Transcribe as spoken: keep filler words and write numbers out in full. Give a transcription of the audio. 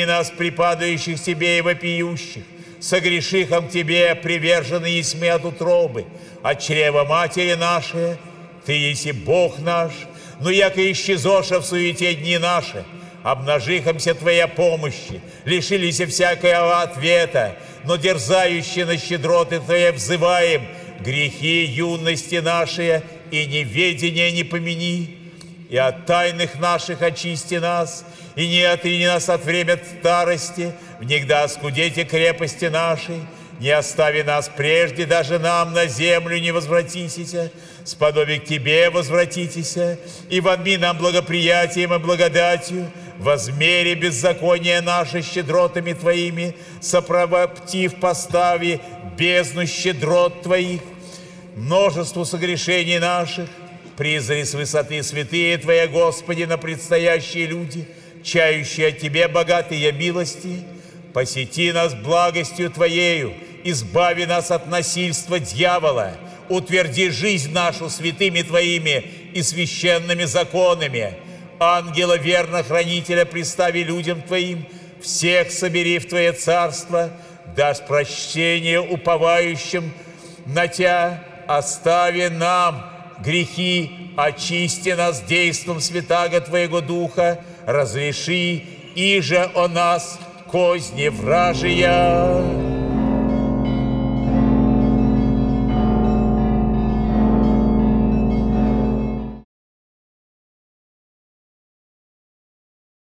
нас, припадающих Тебе и вопиющих, согрешихом Тебе, привержены есть мы от утробы, от чрева матери нашей. Ты еси Бог наш, но яко исчезоша в суете дни наши, обнажихомся Твоя помощи, лишились всякого ответа, но дерзающие на щедроты Твоя взываем, грехи юности наши и неведения не помяни, и от тайных наших очисти нас, и не отрини нас от время старости, внегда оскудете крепости нашей, не остави нас прежде, даже нам на землю не возвратитеся, сподоби к Тебе возвратитеся, и вонми нам благоприятием и благодатью, возмери беззакония наши щедротами Твоими, сопровоптив постави бездну щедрот Твоих, множеству согрешений наших, призри с высоты святые Твоя, Господи, на предстоящие люди, чающие от Тебе богатые милости, посети нас благостью Твоею, избави нас от насильства дьявола, утверди жизнь нашу святыми Твоими и священными законами. Ангела верно-хранителя представи людям Твоим, всех собери в Твое царство, дашь прощение уповающим на Тя, остави нам грехи, очисти нас действом святаго Твоего Духа, разреши, иже о нас козни вражия.